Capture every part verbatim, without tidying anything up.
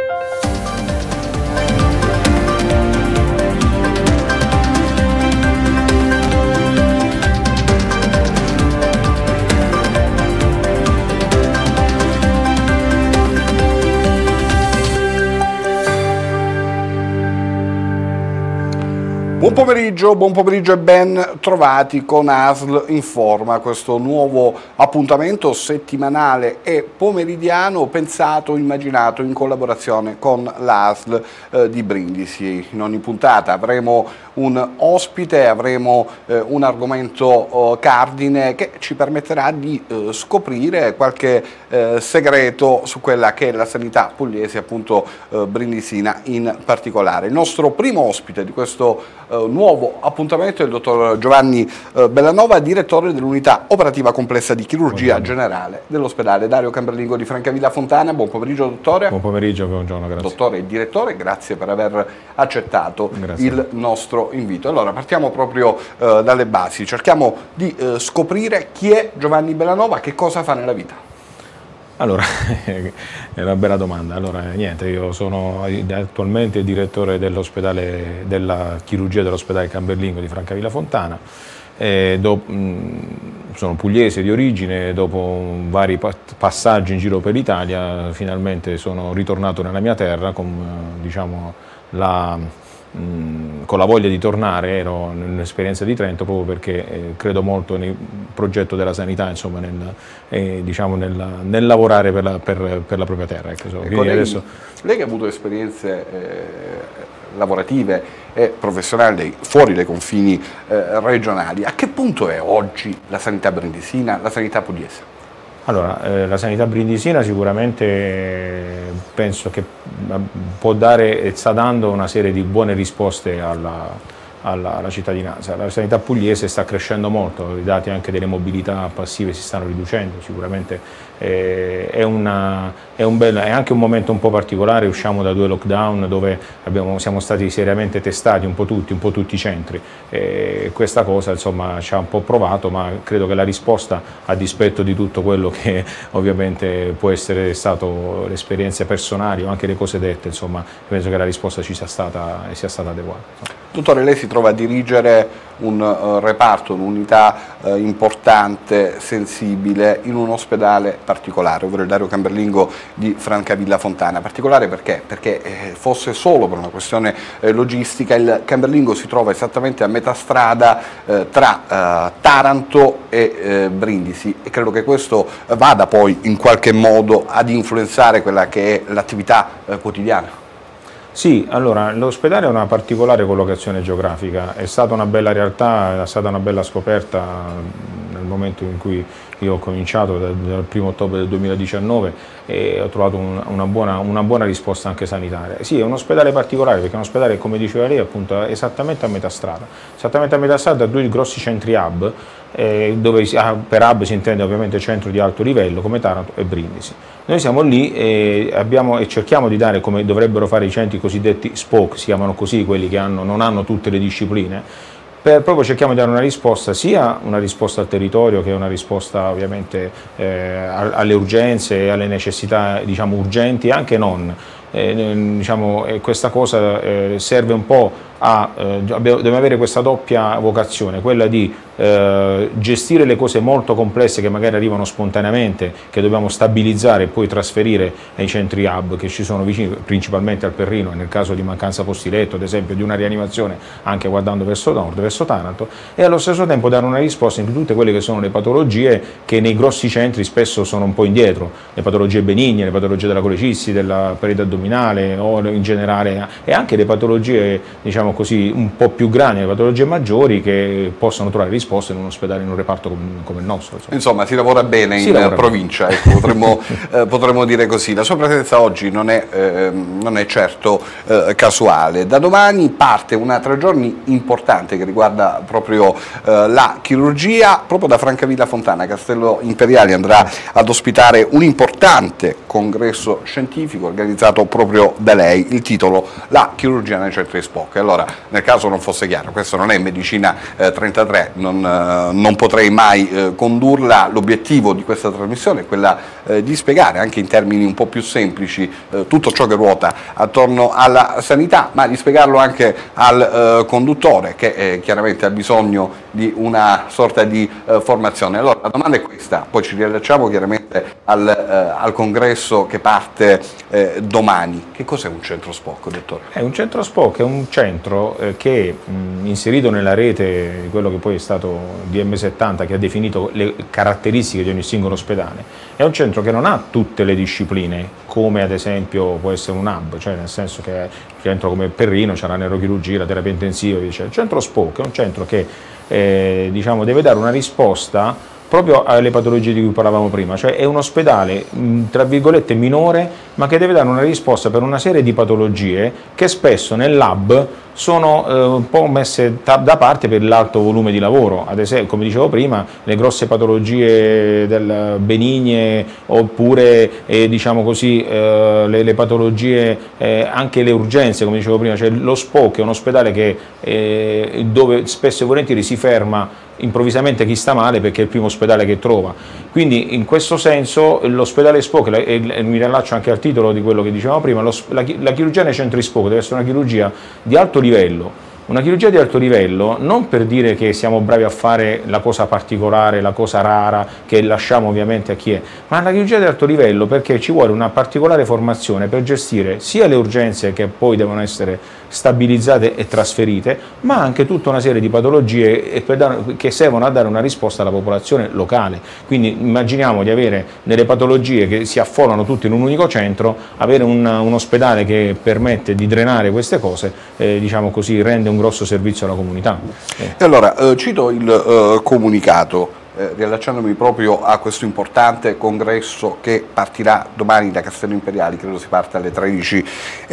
Buon pomeriggio, buon pomeriggio e ben trovati con A S L Informa, questo nuovo appuntamento settimanale e pomeridiano pensato, immaginato in collaborazione con l'A S L eh, di Brindisi. In ogni puntata avremo un ospite, avremo eh, un argomento eh, cardine che ci permetterà di eh, scoprire qualche eh, segreto su quella che è la sanità pugliese, appunto eh, brindisina in particolare. Il nostro primo ospite di questo Uh, nuovo appuntamento è il dottor Giovanni uh, Bellanova, direttore dell'unità operativa complessa di chirurgia buongiorno. generale dell'ospedale Dario Camberlingo di Francavilla Fontana. Buon pomeriggio dottore. Buon pomeriggio, buongiorno, grazie. Dottore e direttore, grazie per aver accettato grazie. il nostro invito. Allora partiamo proprio uh, dalle basi, cerchiamo di uh, scoprire chi è Giovanni Bellanova, che cosa fa nella vita. Allora, è una bella domanda. Allora, niente, io sono attualmente direttore dell'ospedale, della chirurgia dell'ospedale Camberlingo di Francavilla Fontana. E dopo, mh, sono pugliese di origine, dopo vari passaggi in giro per l'Italia, finalmente sono ritornato nella mia terra con, diciamo, la... con la voglia di tornare. Ero nell'esperienza di Trento proprio perché eh, credo molto nel progetto della sanità, insomma, nel, eh, diciamo nel, nel lavorare per la, per, per la propria terra. Ecco, so. ecco, lei, adesso... lei che ha avuto esperienze eh, lavorative e professionali fuori dai confini eh, regionali, a che punto è oggi la sanità brindisina, la sanità pugliese? Allora, eh, la sanità brindisina sicuramente eh, penso che può dare e sta dando una serie di buone risposte alla, alla, alla cittadinanza. La sanità pugliese sta crescendo molto, i dati anche delle mobilità passive si stanno riducendo, sicuramente eh, è, una, è, un bel, è anche un momento un po' particolare, usciamo da due lockdown dove abbiamo, siamo stati seriamente testati un po' tutti, un po' tutti i centri. E questa cosa insomma ci ha un po' provato, ma credo che la risposta, a dispetto di tutto quello che ovviamente può essere stato le esperienze personali o anche le cose dette, insomma penso che la risposta ci sia stata e sia stata adeguata. Dottore, lei si trova a dirigere un uh, reparto, un'unità uh, importante, sensibile, in un ospedale particolare, ovvero il Dario Camberlingo di Francavilla Fontana. Particolare perché? Perché eh, fosse solo per una questione eh, logistica, il Camberlingo si trova esattamente a metà strada eh, tra eh, Taranto e eh, Brindisi, e credo che questo vada poi in qualche modo ad influenzare quella che è l'attività eh, quotidiana. Sì, allora l'ospedale è una particolare collocazione geografica, è stata una bella realtà, è stata una bella scoperta nel momento in cui io ho cominciato, dal primo ottobre del duemiladiciannove, e ho trovato un, una, buona, una buona risposta anche sanitaria. Sì, è un ospedale particolare perché è un ospedale, come diceva lei, appunto esattamente a metà strada, esattamente a metà strada da due grossi centri hub, eh, dove ah, per hub si intende ovviamente centro di alto livello come Taranto e Brindisi. Noi siamo lì e, abbiamo, e cerchiamo di dare, come dovrebbero fare i centri cosiddetti spoke, si chiamano così, quelli che hanno, non hanno tutte le discipline, per proprio cerchiamo di dare una risposta, sia una risposta al territorio che una risposta ovviamente eh, alle urgenze e alle necessità, diciamo, urgenti, anche non. Eh, diciamo, eh, questa cosa eh, serve un po' a, eh, dobbiamo avere questa doppia vocazione, quella di eh, gestire le cose molto complesse che magari arrivano spontaneamente, che dobbiamo stabilizzare e poi trasferire nei centri hub che ci sono vicini, principalmente al Perrino, nel caso di mancanza posti letto, ad esempio, di una rianimazione anche guardando verso nord, verso Taranto, e allo stesso tempo dare una risposta in tutte quelle che sono le patologie che nei grossi centri spesso sono un po' indietro, le patologie benigne, le patologie della colecisti, della parete addominale o in generale, e anche le patologie, diciamo così, un po' più grandi, le patologie maggiori, che possono trovare risposte in un ospedale, in un reparto come, come il nostro. Insomma, insomma si lavora bene si in lavora provincia, bene. Ecco, potremmo, eh, potremmo dire così. La sua presenza oggi non è, eh, non è certo eh, casuale. Da domani parte una tre giorni importante che riguarda proprio eh, la chirurgia. Proprio da Francavilla Fontana, Castello Imperiale, andrà ad ospitare un importante congresso scientifico organizzato proprio da lei, il titolo La chirurgia nei centri Spock. Allora, nel caso non fosse chiaro, questo non è Medicina eh, trentatré, non, eh, non potrei mai eh, condurla. L'obiettivo di questa trasmissione è quella eh, di spiegare anche in termini un po' più semplici eh, tutto ciò che ruota attorno alla sanità, ma di spiegarlo anche al eh, conduttore che eh, chiaramente ha bisogno di una sorta di eh, formazione. Allora la domanda è questa, poi ci riallacciamo chiaramente al, eh, al congresso che parte eh, domani. Che cos'è un centro Spock, dottore? È un centro Spock è un centro eh, che mh, inserito nella rete di quello che poi è stato D M settanta, che ha definito le caratteristiche di ogni singolo ospedale, è un centro che non ha tutte le discipline come ad esempio può essere un hub, cioè nel senso che il centro come Perrino c'è la neurochirurgia, la terapia intensiva, dice. Il centro Spock è un centro che eh, diciamo, deve dare una risposta proprio alle patologie di cui parlavamo prima, cioè è un ospedale tra virgolette minore, ma che deve dare una risposta per una serie di patologie che spesso nel lab sono eh, un po' messe da parte per l'alto volume di lavoro. Ad esempio, come dicevo prima, le grosse patologie del benigne, oppure eh, diciamo così, eh, le, le patologie, eh, anche le urgenze, come dicevo prima, cioè lo Spock è un ospedale che, eh, dove spesso e volentieri si ferma improvvisamente chi sta male perché è il primo ospedale che trova. Quindi in questo senso l'ospedale Spock, e, e mi riallaccio anche al titolo di quello che dicevamo prima, lo, la, la chirurgia nei centri Spock deve essere una chirurgia di alto livello. Una chirurgia di alto livello non per dire che siamo bravi a fare la cosa particolare, la cosa rara, che lasciamo ovviamente a chi è, ma la chirurgia di alto livello perché ci vuole una particolare formazione per gestire sia le urgenze che poi devono essere stabilizzate e trasferite, ma anche tutta una serie di patologie che servono a dare una risposta alla popolazione locale. Quindi immaginiamo di avere delle patologie che si affollano tutte in un unico centro, avere un, un ospedale che permette di drenare queste cose, eh, diciamo così, rende un grosso servizio alla comunità. Eh. E allora, eh, cito il eh, comunicato, eh, riallacciandomi proprio a questo importante congresso che partirà domani da Castello Imperiali, credo si parta alle tredici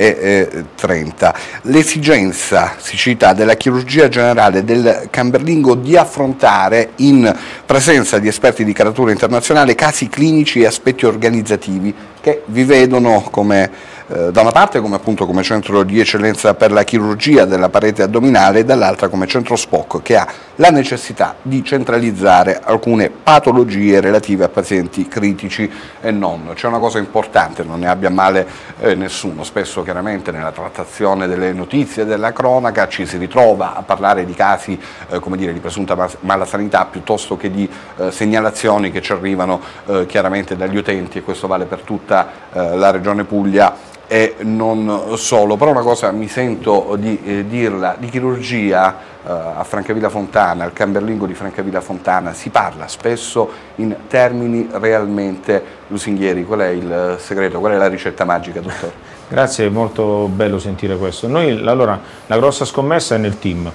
e trenta. L'esigenza, si cita, della chirurgia generale del Camerlingo di affrontare in presenza di esperti di caratura internazionale casi clinici e aspetti organizzativi che vi vedono come Eh, da una parte come, appunto, come centro di eccellenza per la chirurgia della parete addominale e dall'altra come centro Spock che ha la necessità di centralizzare alcune patologie relative a pazienti critici e non. C'è una cosa importante, non ne abbia male eh, nessuno, spesso chiaramente nella trattazione delle notizie della cronaca ci si ritrova a parlare di casi eh, come dire, di presunta malasanità piuttosto che di eh, segnalazioni che ci arrivano eh, chiaramente dagli utenti, e questo vale per tutta eh, la Regione Puglia e non solo. Però una cosa mi sento di eh, dirla, di chirurgia eh, a Francavilla Fontana, al Camerlingo di Francavilla Fontana, si parla spesso in termini realmente lusinghieri. Qual è il segreto, qual è la ricetta magica, dottore? Grazie, è molto bello sentire questo. Noi, allora, la grossa scommessa è nel team.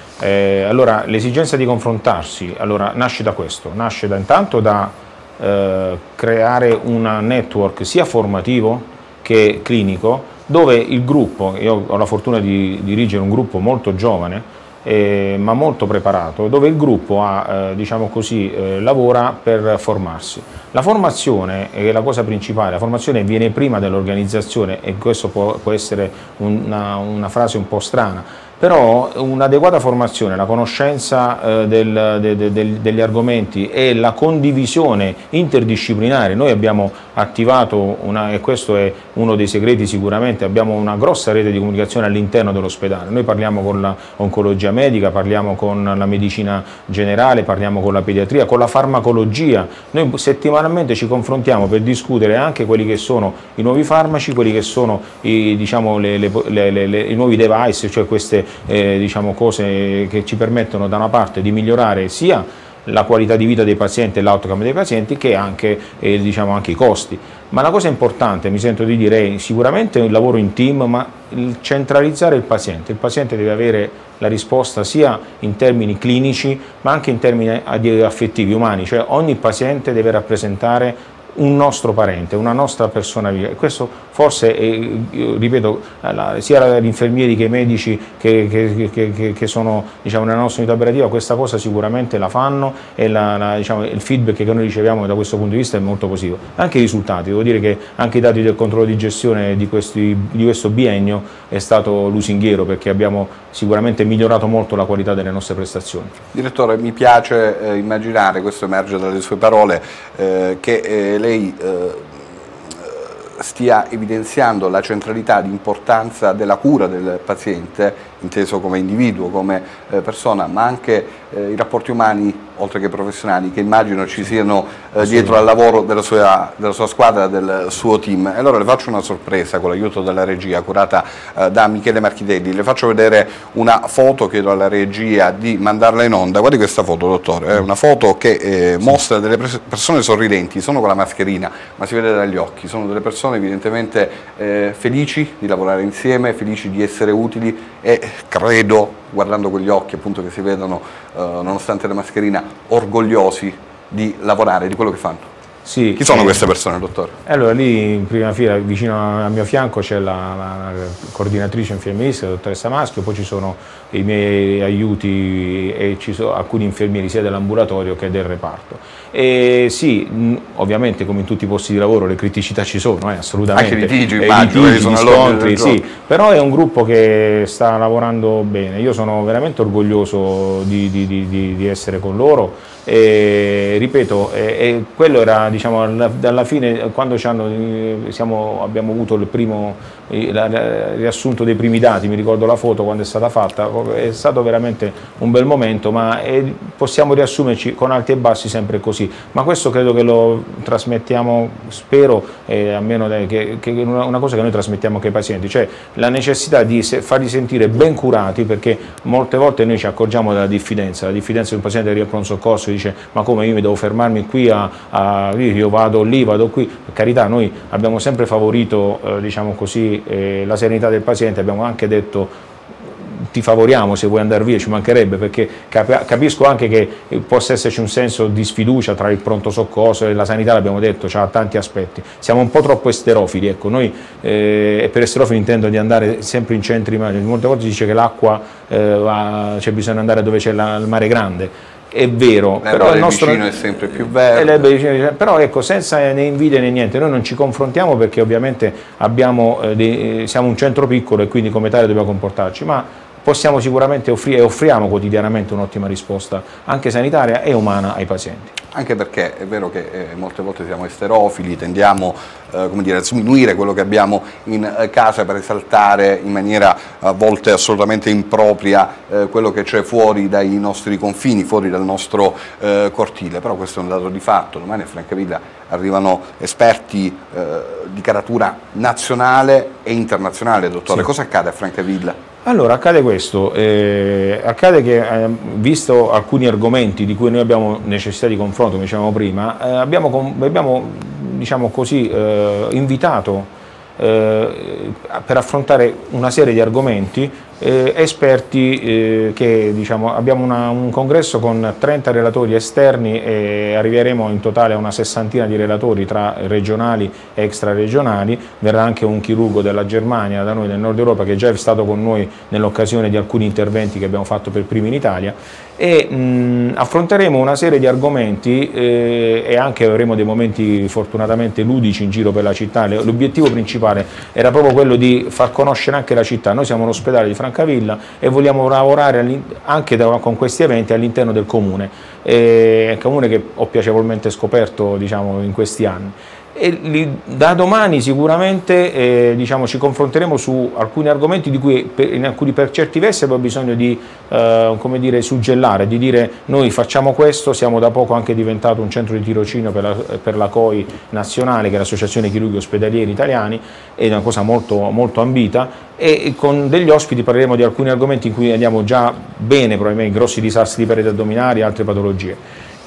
Eh, allora, l'esigenza di confrontarsi allora, nasce da questo, nasce da, intanto da eh, creare un network sia formativo che clinico, dove il gruppo, io ho la fortuna di dirigere un gruppo molto giovane eh, ma molto preparato, dove il gruppo ha, eh, diciamo così, eh, lavora per formarsi. La formazione è la cosa principale, la formazione viene prima dell'organizzazione, e questo può, può essere una, una frase un po' strana, però un'adeguata formazione, la conoscenza eh, del, de, de, de, degli argomenti e la condivisione interdisciplinare. Noi abbiamo attivato, una, e questo è uno dei segreti sicuramente, abbiamo una grossa rete di comunicazione all'interno dell'ospedale. Noi parliamo con l'oncologia medica, parliamo con la medicina generale, parliamo con la pediatria, con la farmacologia. Noi settimanalmente ci confrontiamo per discutere anche quelli che sono i nuovi farmaci, quelli che sono i, diciamo, le, le, le, le, i nuovi device, cioè queste Eh, diciamo cose che ci permettono da una parte di migliorare sia la qualità di vita dei pazienti e l'outcome dei pazienti che anche, eh, diciamo anche i costi. Ma la cosa importante, mi sento di dire, è sicuramente il lavoro in team, ma il centralizzare il paziente. Il paziente deve avere la risposta sia in termini clinici ma anche in termini affettivi, umani, cioè ogni paziente deve rappresentare un nostro parente, una nostra persona viva. E questo forse, eh, io ripeto, la, sia gli infermieri che i medici che, che, che, che sono, diciamo, nella nostra unità operativa, questa cosa sicuramente la fanno, e la, la, diciamo, il feedback che noi riceviamo da questo punto di vista è molto positivo. Anche i risultati, devo dire che anche i dati del controllo di gestione di, questi, di questo biennio è stato lusinghiero, perché abbiamo sicuramente migliorato molto la qualità delle nostre prestazioni. Direttore, mi piace eh, immaginare, questo emerge dalle sue parole, eh, che eh, lei eh, stia evidenziando la centralità di importanza della cura del paziente, inteso come individuo, come eh, persona, ma anche eh, i rapporti umani, oltre che professionali, che immagino ci siano eh, dietro al lavoro della sua, della sua squadra, del suo team. E allora le faccio una sorpresa con l'aiuto della regia curata eh, da Michele Marchidelli. Le faccio vedere una foto, chiedo alla regia di mandarla in onda. Guardi questa foto, dottore, è una foto che eh, sì. mostra delle persone sorridenti, sono con la mascherina, ma si vede dagli occhi, sono delle persone evidentemente eh, felici di lavorare insieme, felici di essere utili, e credo, guardando quegli occhi appunto che si vedono eh, nonostante la mascherina, orgogliosi di lavorare, di quello che fanno. Sì, Chi sono eh, queste persone, dottore? Allora, lì in prima fila, vicino al mio fianco, c'è la, la coordinatrice infermierista, la dottoressa Maschio, poi ci sono i miei aiuti e ci sono alcuni infermieri sia dell'ambulatorio che del reparto. E sì, mh, ovviamente come in tutti i posti di lavoro le criticità ci sono, eh, assolutamente. Anche litigi, eh, immagino, litigi, sono scontri, sì, però è un gruppo che sta lavorando bene. Io sono veramente orgoglioso di, di, di, di essere con loro. E ripeto, e, e quello era, diciamo, alla, alla fine, quando ci hanno, siamo, abbiamo avuto il primo il riassunto dei primi dati, mi ricordo la foto quando è stata fatta, è stato veramente un bel momento, ma è, possiamo riassumerci con alti e bassi sempre così, ma questo credo che lo trasmettiamo, spero, eh, almeno che, che una, una cosa che noi trasmettiamo anche ai pazienti, cioè la necessità di se, farli sentire ben curati, perché molte volte noi ci accorgiamo della diffidenza, la diffidenza di un paziente che arriva al pronto soccorso e dice: ma come, io mi devo fermarmi qui, a, a, io vado lì, vado qui. Per carità, noi abbiamo sempre favorito, eh, diciamo così, eh, la serenità del paziente, abbiamo anche detto: ti favoriamo se vuoi andare via, ci mancherebbe, perché capisco anche che possa esserci un senso di sfiducia tra il pronto soccorso e la sanità, l'abbiamo detto, ha tanti aspetti. Siamo un po' troppo esterofili, ecco, noi, eh, e per esterofili intendo di andare sempre in centri, molte volte si dice che l'acqua, eh, c'è bisogno di andare dove c'è il mare grande. È vero, però il nostro vicino è sempre più verde, però ecco, senza né invidia né niente, noi non ci confrontiamo perché ovviamente abbiamo, eh, dei, siamo un centro piccolo e quindi come tale dobbiamo comportarci, ma possiamo sicuramente offrire e offriamo quotidianamente un'ottima risposta anche sanitaria e umana ai pazienti. Anche perché è vero che eh, molte volte siamo esterofili, tendiamo eh, come dire, a sminuire quello che abbiamo in eh, casa per esaltare in maniera a volte assolutamente impropria eh, quello che c'è fuori dai nostri confini, fuori dal nostro eh, cortile, però questo è un dato di fatto. Domani a Francavilla arrivano esperti eh, di caratura nazionale e internazionale, dottore. Sì. Cosa accade a Francavilla? Allora, accade questo, eh, accade che eh, visto alcuni argomenti di cui noi abbiamo necessità di confronto, come dicevamo prima, eh, abbiamo, abbiamo diciamo così, eh, invitato eh, per affrontare una serie di argomenti eh, esperti eh, che, diciamo, abbiamo una, un congresso con trenta relatori esterni e arriveremo in totale a una sessantina di relatori tra regionali e extraregionali. Verrà anche un chirurgo della Germania, da noi del Nord Europa, che già è stato con noi nell'occasione di alcuni interventi che abbiamo fatto per primi in Italia, e mh, affronteremo una serie di argomenti eh, e anche avremo dei momenti fortunatamente ludici in giro per la città. L'obiettivo principale era proprio quello di far conoscere anche la città. Noi siamo l'ospedale di Francavilla e vogliamo lavorare anche da, con questi eventi all'interno del comune, eh, un comune che ho piacevolmente scoperto, diciamo, in questi anni. E li, da domani sicuramente eh, diciamo, ci confronteremo su alcuni argomenti di cui per, in alcuni per certi versi abbiamo bisogno di eh, come dire, suggellare, di dire: noi facciamo questo, siamo da poco anche diventato un centro di tirocinio per la, per la C O I nazionale, che è l'Associazione Chirurghi Ospedalieri Italiani, è una cosa molto, molto ambita, e con degli ospiti parleremo di alcuni argomenti in cui andiamo già bene, probabilmente grossi disastri di pareti addominali e altre patologie.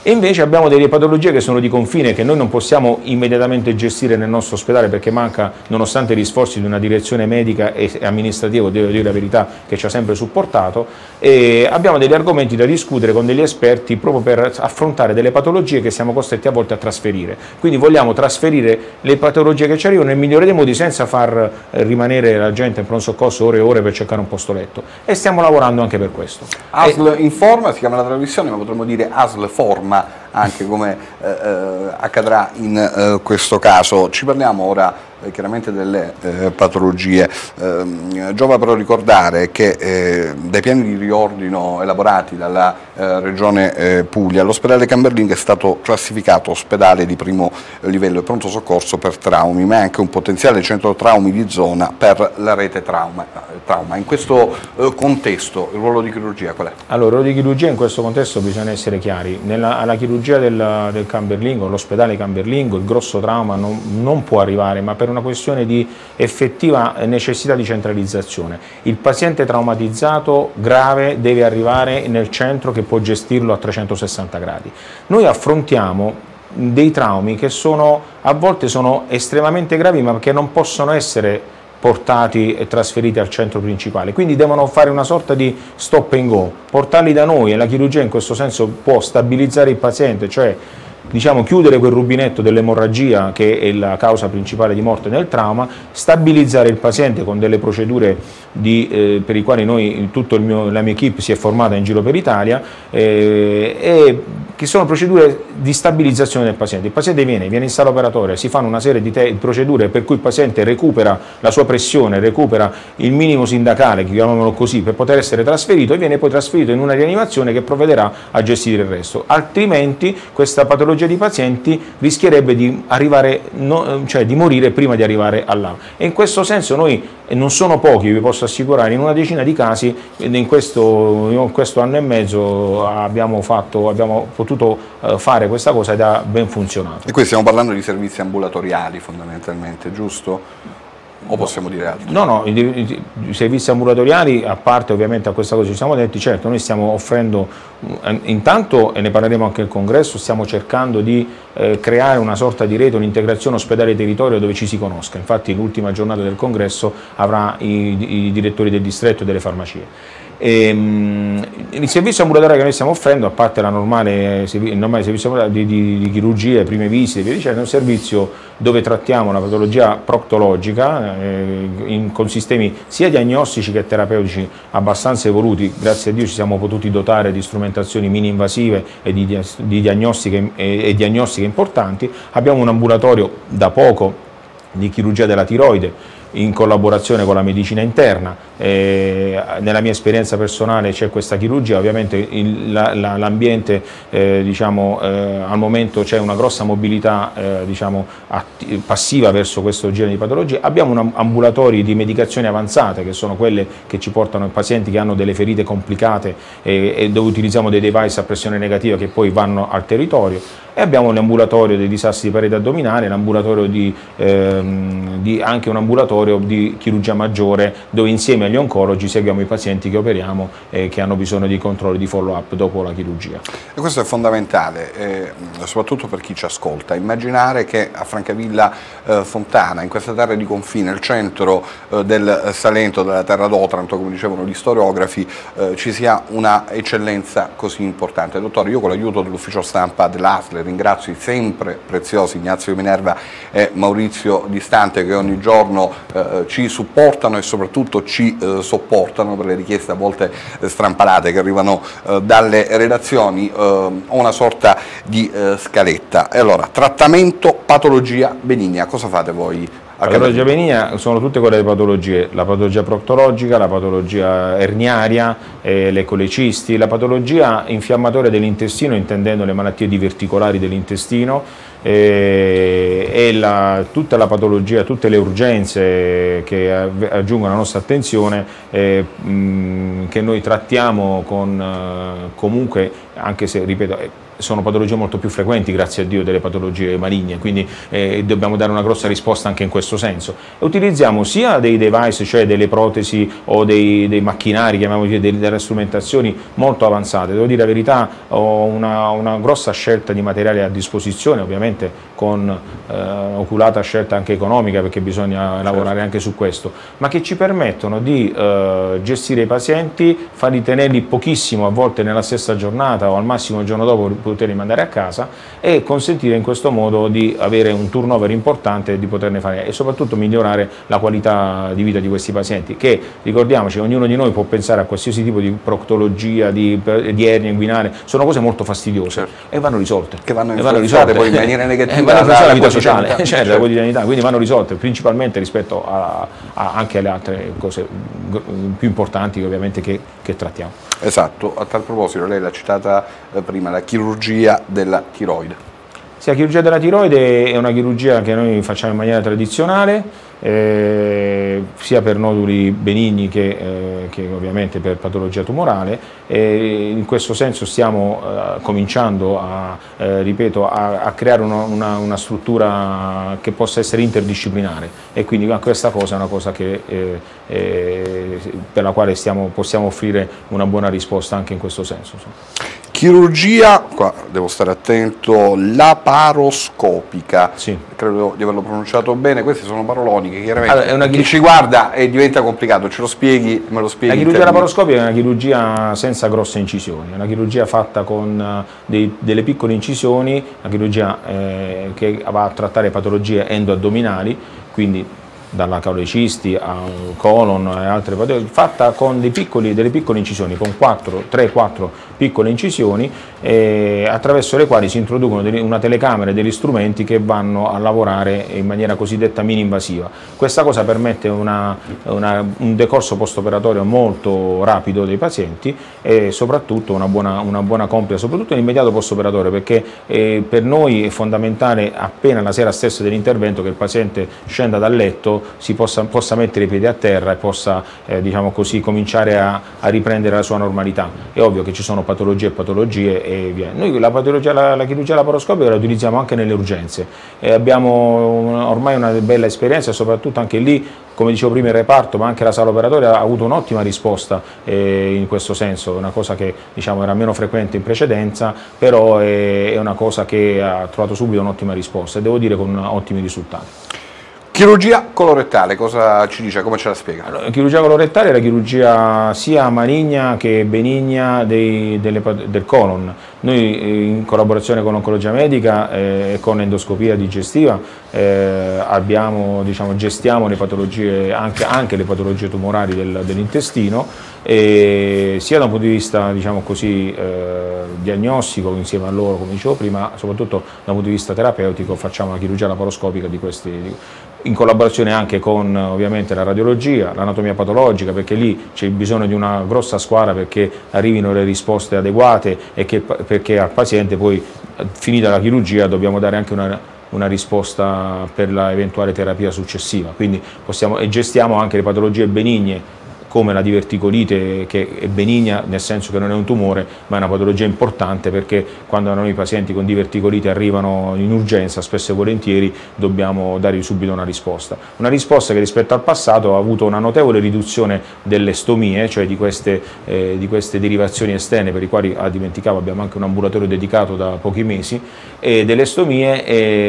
E invece abbiamo delle patologie che sono di confine, che noi non possiamo immediatamente gestire nel nostro ospedale, perché manca, nonostante gli sforzi di una direzione medica e amministrativa, devo dire la verità, che ci ha sempre supportato, e abbiamo degli argomenti da discutere con degli esperti proprio per affrontare delle patologie che siamo costretti a volte a trasferire. Quindi vogliamo trasferire le patologie che ci arrivano nel migliore dei modi, senza far rimanere la gente in pronto soccorso ore e ore per cercare un posto letto, e stiamo lavorando anche per questo. A S L e... Informa si chiama la trasmissione, ma potremmo dire A S L Forma anche, come eh, eh, accadrà in eh, questo caso. Ci parliamo ora eh, chiaramente delle eh, patologie. Eh, giova però ricordare che eh, dai piani di riordino elaborati dalla eh, Regione eh, Puglia, l'ospedale Camberling è stato classificato ospedale di primo livello e pronto soccorso per traumi, ma è anche un potenziale centro traumi di zona per la rete trauma. trauma. In questo eh, contesto il ruolo di chirurgia qual è? Allora, il ruolo di chirurgia in questo contesto bisogna essere chiari. Nella, alla chirurgia del, del Camberlingo, l'ospedale Camberlingo, il grosso trauma non, non può arrivare, ma per una questione di effettiva necessità di centralizzazione. Il paziente traumatizzato grave deve arrivare nel centro che può gestirlo a trecentosessanta gradi. Noi affrontiamo dei traumi che sono, a volte sono estremamente gravi, ma che non possono essere portati e trasferiti al centro principale, quindi devono fare una sorta di stop and go, portarli da noi, e la chirurgia in questo senso può stabilizzare il paziente, cioè diciamo chiudere quel rubinetto dell'emorragia che è la causa principale di morte nel trauma, stabilizzare il paziente con delle procedure di, eh, per i quali noi, tutta la mia equipe si è formata in giro per l'Italia, eh, e che sono procedure di stabilizzazione del paziente. Il paziente viene, viene in sala operatoria, si fanno una serie di procedure per cui il paziente recupera la sua pressione, recupera il minimo sindacale, chiamiamolo così, per poter essere trasferito, e viene poi trasferito in una rianimazione che provvederà a gestire il resto. Altrimenti questa patologia di pazienti rischierebbe di arrivare, no, cioè di morire prima di arrivare all'A. E in questo senso noi, e non sono pochi, vi posso assicurare, in una decina di casi in questo, in questo anno e mezzo abbiamo, fatto, abbiamo potuto uh, fare questa cosa ed ha ben funzionato. E qui stiamo parlando di servizi ambulatoriali fondamentalmente, giusto? O possiamo dire altro? No, no, i, i, i servizi ambulatoriali, a parte ovviamente a questa cosa ci siamo detti, certo, noi stiamo offrendo, intanto, e ne parleremo anche al congresso, stiamo cercando di eh, creare una sorta di rete, un'integrazione ospedale-territorio dove ci si conosca. Infatti l'ultima giornata del congresso avrà i, i direttori del distretto e delle farmacie. E, um, il servizio ambulatoriale che noi stiamo offrendo, a parte la normale, il normale servizio di, di, di chirurgia, prime visite, via dicendo, è un servizio dove trattiamo la patologia proctologica eh, in, con sistemi sia diagnostici che terapeutici abbastanza evoluti. Grazie a Dio ci siamo potuti dotare di strumentazioni mini invasive e di, di diagnostiche, e, e diagnostiche importanti. Abbiamo un ambulatorio da poco di chirurgia della tiroide in collaborazione con la medicina interna. Eh, nella mia esperienza personale c'è questa chirurgia, ovviamente l'ambiente eh, diciamo, eh, al momento c'è una grossa mobilità eh, diciamo, passiva verso questo genere di patologie. Abbiamo un ambulatori di medicazioni avanzate, che sono quelle che ci portano i pazienti che hanno delle ferite complicate eh, e dove utilizziamo dei device a pressione negativa che poi vanno al territorio, e abbiamo l'ambulatorio dei disastri di parete addominale, l'ambulatorio di, ehm, di anche un ambulatorio di chirurgia maggiore, dove insieme agli oncologi seguiamo i pazienti che operiamo e che hanno bisogno di controlli di follow up dopo la chirurgia. E questo è fondamentale, eh, soprattutto per chi ci ascolta. Immaginare che a Francavilla eh, Fontana, in questa terra di confine, il centro eh, del Salento, della terra d'Otranto, come dicevano gli storiografi, eh, ci sia una eccellenza così importante. Dottore, io con l'aiuto dell'ufficio stampa dell'A S L ringrazio i sempre preziosi Ignazio Minerva e Maurizio Distante, che ogni giorno eh, ci supportano e soprattutto ci eh, sopportano per le richieste a volte eh, strampalate che arrivano eh, dalle redazioni. Eh, ho una sorta di eh, scaletta. E allora, trattamento patologia benigna, cosa fate voi? La patologia benigna sono tutte quelle patologie, la patologia proctologica, la patologia erniaria, eh, le colecisti, la patologia infiammatoria dell'intestino, intendendo le malattie diverticolari dell'intestino, eh, e la, tutta la patologia, tutte le urgenze che aggiungono la nostra attenzione, eh, mh, che noi trattiamo con, eh, comunque, anche se, ripeto, sono patologie molto più frequenti, grazie a Dio, delle patologie maligne, quindi eh, dobbiamo dare una grossa risposta anche in questo senso. E utilizziamo sia dei device, cioè delle protesi o dei, dei macchinari, chiamiamoli, delle strumentazioni molto avanzate. Devo dire la verità, ho una, una grossa scelta di materiale a disposizione, ovviamente con eh, oculata scelta anche economica, perché bisogna certo. lavorare anche su questo, ma che ci permettono di eh, gestire i pazienti, farli tenerli pochissimo, a volte nella stessa giornata o al massimo il giorno dopo poterli mandare a casa, e consentire in questo modo di avere un turnover importante e di poterne fare, e soprattutto migliorare la qualità di vita di questi pazienti, che, ricordiamoci, ognuno di noi può pensare a qualsiasi tipo di proctologia, di, di ernia inguinale, sono cose molto fastidiose certo. e vanno risolte. Che vanno e vanno risolte poi in maniera negativa. E vanno la, la vita sociale, certo, certo, la quotidianità, quindi vanno risolte principalmente rispetto a, a anche alle altre cose più importanti ovviamente che, che trattiamo. Esatto, a tal proposito lei l'ha citata eh, prima, la chirurgia della tiroide. Sì, la chirurgia della tiroide è una chirurgia che noi facciamo in maniera tradizionale, eh, sia per noduli benigni che, eh, che ovviamente per patologia tumorale, e in questo senso stiamo eh, cominciando a, eh, ripeto, a, a creare una, una, una struttura che possa essere interdisciplinare, e quindi questa cosa è una cosa che, eh, eh, per la quale stiamo, possiamo offrire una buona risposta anche in questo senso. Chirurgia, qua devo stare attento, laparoscopica, sì. credo di averlo pronunciato bene, queste sono paroloni che chiaramente allora, è una chi ci chirurgia... guarda e diventa complicato, ce lo spieghi, me lo spieghi. La chirurgia laparoscopica è una chirurgia senza grosse incisioni, è una chirurgia fatta con dei, delle piccole incisioni, una chirurgia eh, che va a trattare patologie endoaddominali, quindi dalla colecisti a colon e altre patologie, fatta con dei piccoli, delle piccole incisioni, con tre quattro piccole incisioni, eh, attraverso le quali si introducono delle, una telecamera e degli strumenti che vanno a lavorare in maniera cosiddetta mini-invasiva. Questa cosa permette una, una, un decorso post-operatorio molto rapido dei pazienti e soprattutto una buona, una buona complica, soprattutto nell'immediato post-operatorio, perché eh, per noi è fondamentale appena la sera stessa dell'intervento che il paziente scenda dal letto, si possa, possa mettere i piedi a terra e possa eh, diciamo così, cominciare a, a riprendere la sua normalità. È ovvio che ci sono patologie e patologie e via. Noi la, patologia, la, la chirurgia laparoscopica la utilizziamo anche nelle urgenze e abbiamo ormai una bella esperienza, soprattutto anche lì, come dicevo prima, il reparto ma anche la sala operatoria ha avuto un'ottima risposta eh, in questo senso, una cosa che diciamo era meno frequente in precedenza, però è, è una cosa che ha trovato subito un'ottima risposta e devo dire con ottimi risultati. Chirurgia colorettale, cosa ci dice, come ce la spiega? Allora, la chirurgia colorettale è la chirurgia sia maligna che benigna dei, delle, del colon. Noi in collaborazione con l'oncologia medica e eh, con endoscopia digestiva eh, abbiamo, diciamo, gestiamo le patologie, anche, anche le patologie tumorali del, dell'intestino, e sia da un punto di vista diciamo così, eh, diagnostico insieme a loro, come dicevo prima, soprattutto da un punto di vista terapeutico facciamo la chirurgia laparoscopica di questi, in collaborazione anche con ovviamente la radiologia, l'anatomia patologica, perché lì c'è bisogno di una grossa squadra perché arrivino le risposte adeguate e che, perché al paziente poi finita la chirurgia dobbiamo dare anche una, una risposta per l'eventuale terapia successiva, quindi possiamo, e gestiamo anche le patologie benigne come la diverticolite, che è benigna nel senso che non è un tumore ma è una patologia importante, perché quando noi i pazienti con diverticolite arrivano in urgenza spesso e volentieri dobbiamo dare subito una risposta. Una risposta che rispetto al passato ha avuto una notevole riduzione delle stomie, cioè di queste, eh, di queste derivazioni esterne per i quali, ah, dimenticavo, abbiamo anche un ambulatorio dedicato da pochi mesi, e delle stomie,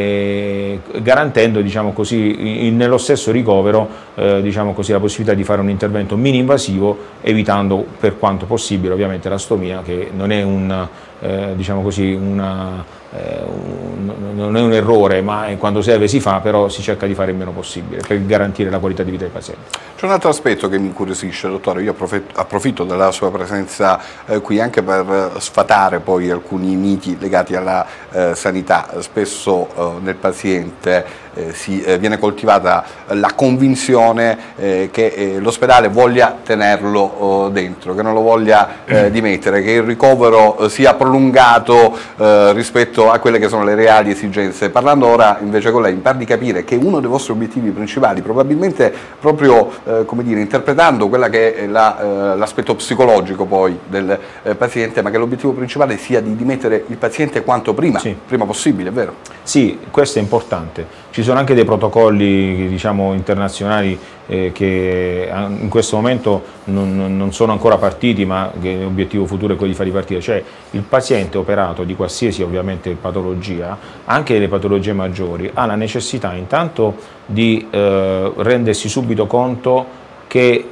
eh, garantendo diciamo così, in, nello stesso ricovero eh, diciamo così, la possibilità di fare un intervento mini invasivo, evitando per quanto possibile ovviamente la stomia, che non è un, eh, diciamo così, una, eh, un, non è un errore, ma quando serve si fa, però si cerca di fare il meno possibile per garantire la qualità di vita dei pazienti. C'è un altro aspetto che mi incuriosisce, dottore, io approfitto della sua presenza eh, qui anche per sfatare poi alcuni miti legati alla eh, sanità. Spesso eh, nel paziente eh, si, eh, viene coltivata la convinzione eh, che eh, l'ospedale voglia tenerlo oh, dentro, che non lo voglia eh, dimettere, che il ricovero eh, sia prolungato eh, rispetto a quelle che sono le reali esigenze. Parlando ora invece con lei, mi pare di capire che uno dei vostri obiettivi principali, probabilmente proprio eh, come dire, interpretando quella che è l'aspetto la, eh, psicologico poi del eh, paziente, ma che l'obiettivo principale sia di dimettere il paziente quanto prima, sì. prima possibile, è vero? Sì, questo è importante. Ci sono anche dei protocolli, diciamo, internazionali eh, che in questo momento non, non sono ancora partiti, ma che l'obiettivo futuro è quello di farli partire. Cioè il paziente operato di qualsiasi ovviamente patologia, anche le patologie maggiori, ha la necessità intanto di eh, rendersi subito conto che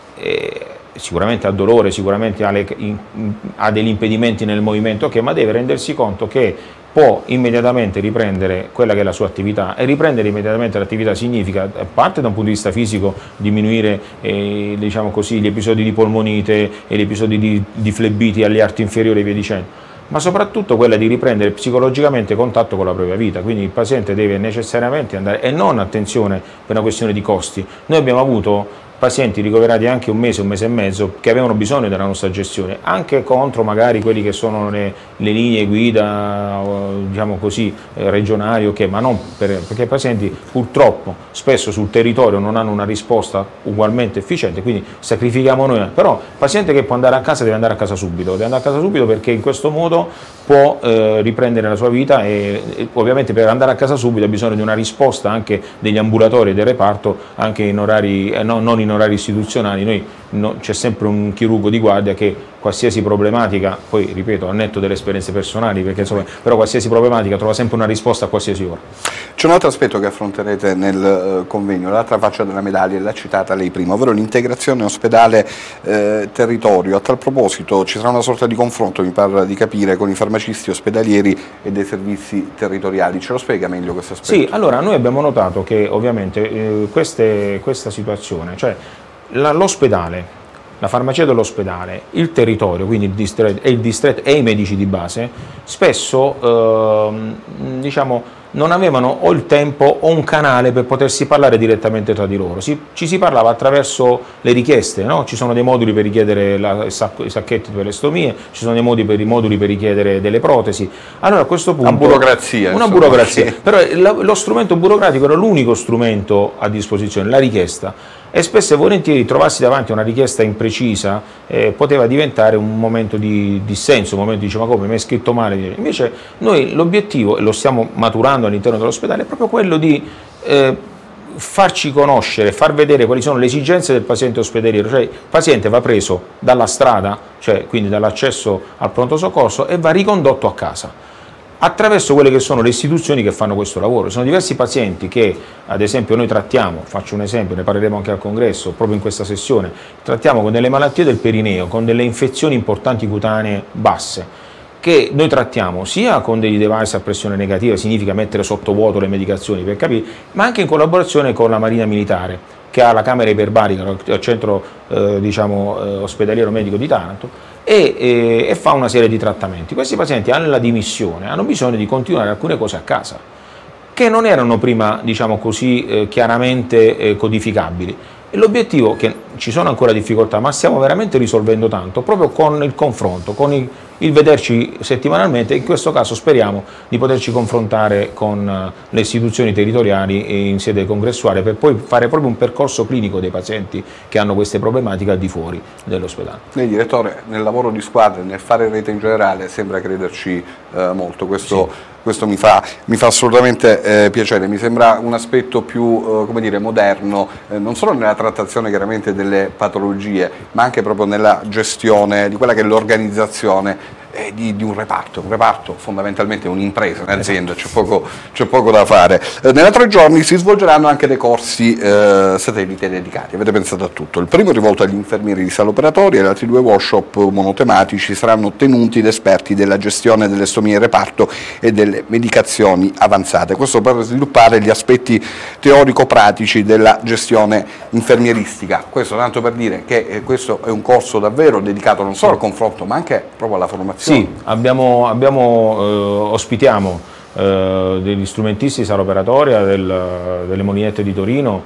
eh, sicuramente ha dolore, sicuramente ha, le, in, ha degli impedimenti nel movimento, okay, ma deve rendersi conto che può immediatamente riprendere quella che è la sua attività, e riprendere immediatamente l'attività significa, a parte da un punto di vista fisico, diminuire eh, diciamo così, gli episodi di polmonite e gli episodi di, di flebiti agli arti inferiori e via dicendo, ma soprattutto quella di riprendere psicologicamente contatto con la propria vita. Quindi il paziente deve necessariamente andare, e non, attenzione, per una questione di costi. Noi abbiamo avuto pazienti ricoverati anche un mese, un mese e mezzo, che avevano bisogno della nostra gestione, anche contro magari quelli che sono le, le linee guida, diciamo così, eh, regionali, okay, ma non per, perché i pazienti purtroppo spesso sul territorio non hanno una risposta ugualmente efficiente, quindi sacrifichiamo noi. Però il paziente che può andare a casa deve andare a casa subito, deve andare a casa subito perché in questo modo può eh, riprendere la sua vita, e, e ovviamente per andare a casa subito ha bisogno di una risposta anche degli ambulatori e del reparto, anche in orari, eh, no, non in orari istituzionali. Noi no, c'è sempre un chirurgo di guardia che qualsiasi problematica, poi ripeto, al netto delle esperienze personali, perché insomma, però qualsiasi problematica trova sempre una risposta a qualsiasi ora. C'è un altro aspetto che affronterete nel uh, convegno, l'altra faccia della medaglia, l'ha citata lei prima, ovvero l'integrazione ospedale-territorio. Eh, a tal proposito ci sarà una sorta di confronto, mi pare di capire, con i farmacisti ospedalieri e dei servizi territoriali. Ce lo spiega meglio questo aspetto? Sì, allora noi abbiamo notato che ovviamente eh, queste, questa situazione, cioè l'ospedale, la farmacia dell'ospedale, il territorio, quindi il distretto e, il distretto e i medici di base, spesso ehm, diciamo, non avevano o il tempo o un canale per potersi parlare direttamente tra di loro. Si, ci si parlava attraverso le richieste, no? Ci sono dei moduli per richiedere la, i sacchetti per le stomie, ci sono dei moduli per, i moduli per richiedere delle protesi. Allora a questo punto... Una burocrazia. Una insomma, burocrazia, sì. Però lo, lo strumento burocratico era l'unico strumento a disposizione, la richiesta. E spesso e volentieri trovarsi davanti a una richiesta imprecisa eh, poteva diventare un momento di dissenso, un momento di dice ma come, mi hai scritto male. Invece noi l'obiettivo, e lo stiamo maturando all'interno dell'ospedale, è proprio quello di eh, farci conoscere, far vedere quali sono le esigenze del paziente ospedaliero. Cioè il paziente va preso dalla strada, cioè quindi dall'accesso al pronto soccorso, e va ricondotto a casa attraverso quelle che sono le istituzioni che fanno questo lavoro. Sono diversi pazienti che, ad esempio, noi trattiamo, faccio un esempio, ne parleremo anche al congresso, proprio in questa sessione, trattiamo con delle malattie del perineo, con delle infezioni importanti cutanee basse, che noi trattiamo sia con dei device a pressione negativa, significa mettere sotto vuoto le medicazioni per capire, ma anche in collaborazione con la Marina Militare, che ha la camera iperbarica al centro eh, diciamo, eh, ospedaliero medico di Taranto, e, e, e fa una serie di trattamenti. Questi pazienti hanno la dimissione, hanno bisogno di continuare alcune cose a casa, che non erano prima, diciamo così, eh, chiaramente eh, codificabili. E l'obiettivo, che ci sono ancora difficoltà, ma stiamo veramente risolvendo tanto, proprio con il confronto, con il, il vederci settimanalmente. In questo caso speriamo di poterci confrontare con le istituzioni territoriali in sede congressuale, per poi fare proprio un percorso clinico dei pazienti che hanno queste problematiche al di fuori dell'ospedale. Lei, direttore, nel lavoro di squadra, nel fare rete in generale, sembra crederci eh, molto. Questo, sì. Questo mi fa, mi fa assolutamente eh, piacere. Mi sembra un aspetto più eh, come dire, moderno, eh, non solo nella trattazione chiaramente delle patologie, ma anche proprio nella gestione di quella che è l'organizzazione Di, di un reparto, un reparto fondamentalmente è un'impresa, un'azienda, c'è poco, c'è poco da fare. Eh, nella tre giorni si svolgeranno anche dei corsi eh, satellite dedicati, avete pensato a tutto. Il primo è rivolto agli infermieri di sala operatoria, e gli altri due workshop monotematici saranno tenuti da esperti della gestione delle stomie in reparto e delle medicazioni avanzate. Questo per sviluppare gli aspetti teorico-pratici della gestione infermieristica. Questo tanto per dire che eh, questo è un corso davvero dedicato non solo al confronto, ma anche proprio alla formazione. Sì, abbiamo, abbiamo, eh, ospitiamo eh, degli strumentisti di sala operatoria del, delle Molinette di Torino,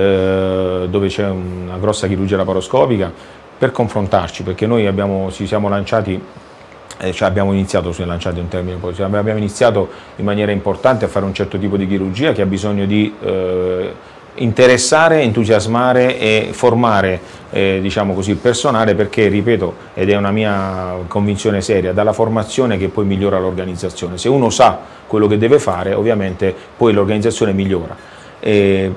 eh, dove c'è una grossa chirurgia laparoscopica, per confrontarci, perché noi abbiamo, ci siamo lanciati Eh, cioè abbiamo iniziato, se lanciate un termine poi, cioè abbiamo iniziato in maniera importante a fare un certo tipo di chirurgia che ha bisogno di eh, interessare, entusiasmare e formare eh, diciamo così, il personale, perché, ripeto, ed è una mia convinzione seria, dalla formazione che poi migliora l'organizzazione. Se uno sa quello che deve fare, ovviamente poi l'organizzazione migliora, eh,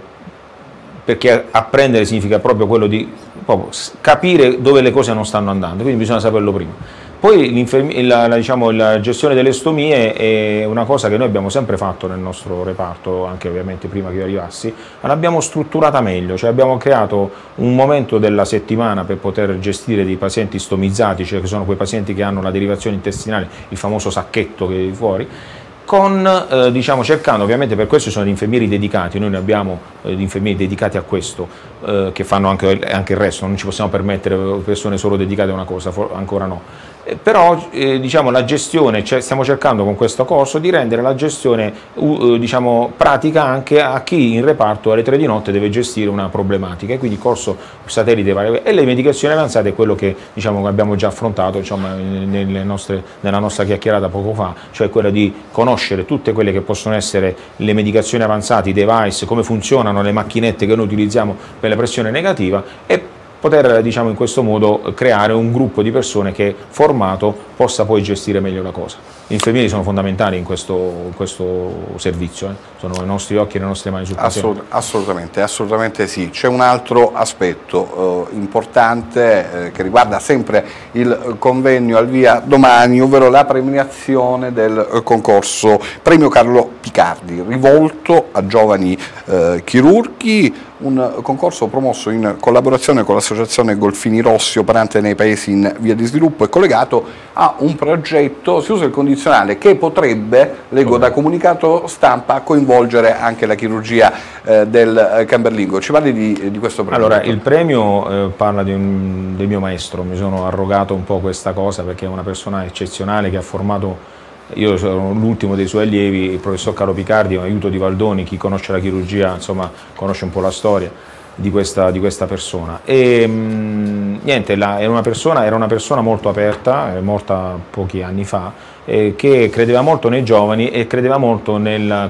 perché apprendere significa proprio quello di proprio capire dove le cose non stanno andando, quindi bisogna saperlo prima. Poi la, la, diciamo, la gestione delle stomie è una cosa che noi abbiamo sempre fatto nel nostro reparto, anche ovviamente prima che io arrivassi, ma l'abbiamo strutturata meglio, cioè abbiamo creato un momento della settimana per poter gestire dei pazienti stomizzati, cioè che sono quei pazienti che hanno la derivazione intestinale, il famoso sacchetto che è fuori, con, eh, diciamo, cercando, ovviamente per questo sono gli infermieri dedicati, noi ne abbiamo eh, gli infermieri dedicati a questo, eh, che fanno anche, anche il resto, non ci possiamo permettere persone solo dedicate a una cosa, ancora no. Eh, però eh, diciamo, la gestione, cioè, stiamo cercando con questo corso di rendere la gestione uh, diciamo, pratica anche a chi in reparto alle tre di notte deve gestire una problematica, e quindi il corso satellite e le medicazioni avanzate è quello che, diciamo, abbiamo già affrontato, diciamo, nelle nostre, nella nostra chiacchierata poco fa, cioè quella di conoscere tutte quelle che possono essere le medicazioni avanzate, i device, come funzionano le macchinette che noi utilizziamo per la pressione negativa, e poter, diciamo, in questo modo creare un gruppo di persone che, formato, possa poi gestire meglio la cosa. Gli infermieri sono fondamentali in questo, in questo servizio, eh. Sono i nostri occhi e le nostre mani sul paziente. Assolut assolutamente, assolutamente sì. C'è un altro aspetto eh, importante eh, che riguarda sempre il convegno al via domani, ovvero la premiazione del eh, concorso Premio Carlo Picardi, rivolto a giovani eh, chirurghi, un concorso promosso in collaborazione con l'associazione Golfini Rossi, operante nei paesi in via di sviluppo e collegato a un progetto, si usa il condizionale, che potrebbe, leggo da comunicato stampa, coinvolgere anche la chirurgia eh, del Camerlingo. Ci parli di, di questo progetto? Allora, il premio eh, parla di un, del mio maestro, mi sono arrogato un po' questa cosa perché è una persona eccezionale che ha formato. Io sono l'ultimo dei suoi allievi, il professor Carlo Picardi, un aiuto di Valdoni, chi conosce la chirurgia insomma conosce un po' la storia di questa, di questa persona. E mh, niente, la, era, una persona, era una persona molto aperta, è morta pochi anni fa, eh, che credeva molto nei giovani e credeva molto in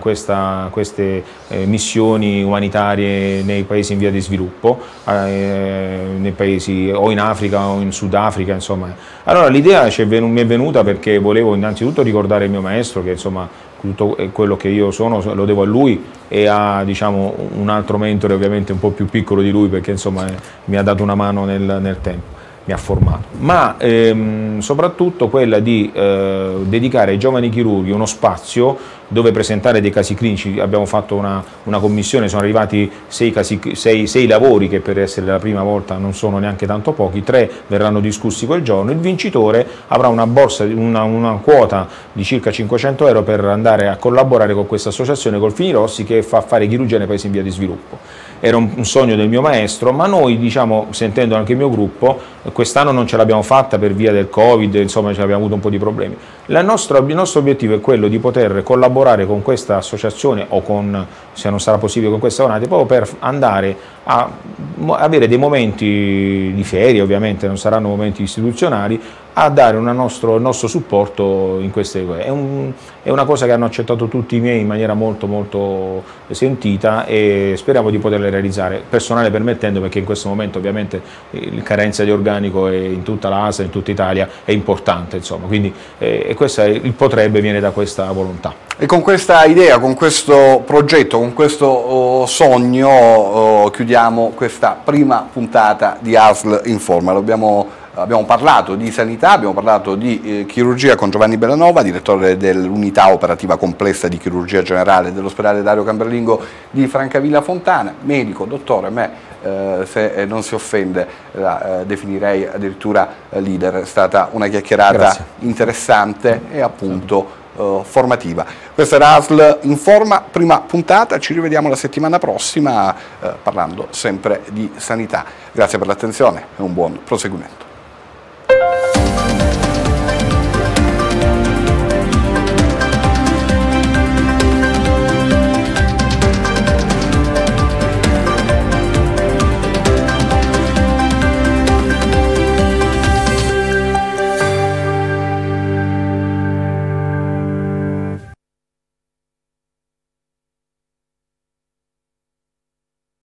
queste eh, missioni umanitarie nei paesi in via di sviluppo, eh, nei paesi o in Africa o in Sudafrica, insomma. Allora l'idea mi è venuta perché volevo innanzitutto ricordare il mio maestro, che insomma tutto quello che io sono lo devo a lui, e a, diciamo, un altro mentore ovviamente un po' più piccolo di lui, perché insomma eh, mi ha dato una mano nel, nel tempo, mi ha formato, ma ehm, soprattutto quella di eh, dedicare ai giovani chirurghi uno spazio dove presentare dei casi clinici. Abbiamo fatto una, una commissione, sono arrivati sei, casi, sei, sei lavori che per essere la prima volta non sono neanche tanto pochi, tre verranno discussi quel giorno, il vincitore avrà una borsa, una, una quota di circa cinquecento euro per andare a collaborare con questa associazione Golfini Rossi che fa fare chirurgia nei paesi in via di sviluppo. Era un, un sogno del mio maestro, ma noi, diciamo, sentendo anche il mio gruppo, quest'anno non ce l'abbiamo fatta per via del Covid, insomma, ci abbiamo avuto un po' di problemi. La nostra, il nostro obiettivo è quello di poter collaborare con questa associazione, o con, se non sarà possibile, con questa onate, proprio per andare a avere dei momenti di ferie, ovviamente non saranno momenti istituzionali, a dare una nostro, il nostro supporto in queste cose. È, un, è una cosa che hanno accettato tutti i miei in maniera molto molto sentita, e speriamo di poterle realizzare, personale permettendo, perché in questo momento ovviamente la carenza di organico è in tutta l'A S A, in tutta Italia, è importante, insomma, quindi eh, e questo è, il potrebbe viene da questa volontà. E con questa idea, con questo progetto, con questo oh, sogno oh, chiudiamo questa prima puntata di A S L Informa. Abbiamo Abbiamo parlato di sanità, abbiamo parlato di eh, chirurgia con Giovanni Bellanova, direttore dell'unità operativa complessa di chirurgia generale dell'ospedale Dario Camerlingo di Francavilla Fontana, medico, dottore, a me eh, se non si offende la eh, definirei addirittura eh, leader. È stata una chiacchierata Grazie. interessante e appunto eh, formativa. Questa era A S L Informa, prima puntata, ci rivediamo la settimana prossima eh, parlando sempre di sanità. Grazie per l'attenzione e un buon proseguimento.